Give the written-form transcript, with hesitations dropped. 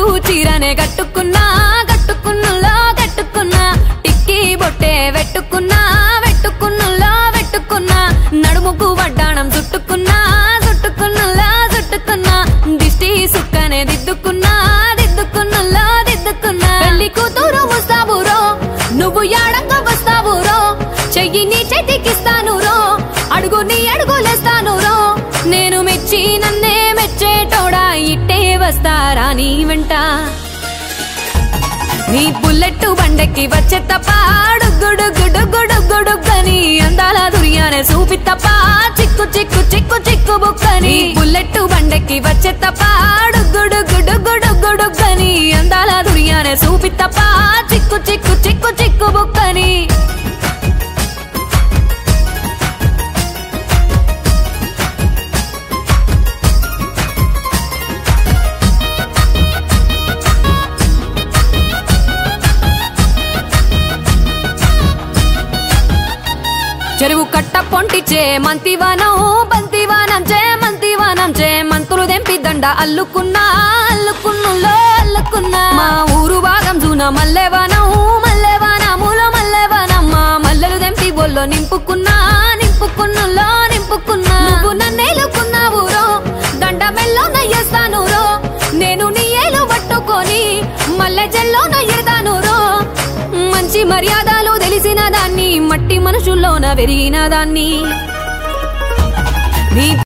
పట్టు చీరనే కట్టుకున్నా కట్టుకున్నులో కట్టుకున్నా టిక్కి బొట్టే వెట్టుకున్నా వెట్టుకున్నులో వెట్టుకున్నా నడుముకు వడ్డాణం చుట్టుకున్నా చుట్టుకున్నులో చుట్టుకున్నా దిష్టి సుక్కనే దిద్దుకున్నా దిద్దుకున్నులో దిద్దుకున్నా పెళ్లి కూతురు వస్తావురో నువ్వు యాడంగా వస్తావురో చెయ్యి నీ చేతికిస్తాను రో అడుగు నీ అడుగులేస్తాను రో నేను మెచ్చి నన్నే మెచ్చేటోడా ఇట్టే వస్తారా నీ వెంట నీ బుల్లెట్ బండెక్కి వచ్చే తప్ప డుగ్గుడుగ్గుడుగ్గుడుగ్గుడుగ్గని అందాల దుర్యానే చూపి తప్ప చిక్కు చిక్కు చిక్కు చిక్కు బుక్కని బుల్లెట్ బండెక్కి వచ్చే తప్ప డుగ్గుడుగ్గుడుగ్గుడుగ్గుడుగ్గని అందాల దుర్యానే చూపి తప్ప చిక్కు చిక్కు చిక్కు చిక్కు బుక్కని చెరువు కట్ట పొంటిచే మంతివానం బంతివానం చే మంతివానం చే మంతులు దెంపి దండ అల్లుకున్నా అల్లుకున్నులో అల్లుకున్నా మా ఊరు భాగం జూన మల్లెవానం మల్లెవానములో మల్లెవానం మా మల్లెలు దెంపి బొల్లో నింపుకున్నా నింపుకున్నులో నింపుకున్నా నువ్వు నన్నేలుకున్నావు రో దండ మెల్లో నయ్యేస్తాను రో నేను నీ ఏలు పట్టుకొని మల్లె జల్లో నయ్యేదాను రో మంచి మర్యాదలు తెలిసిన దాన్ని మట్టి మనుషుల్లోన పెరిగిన దాన్ని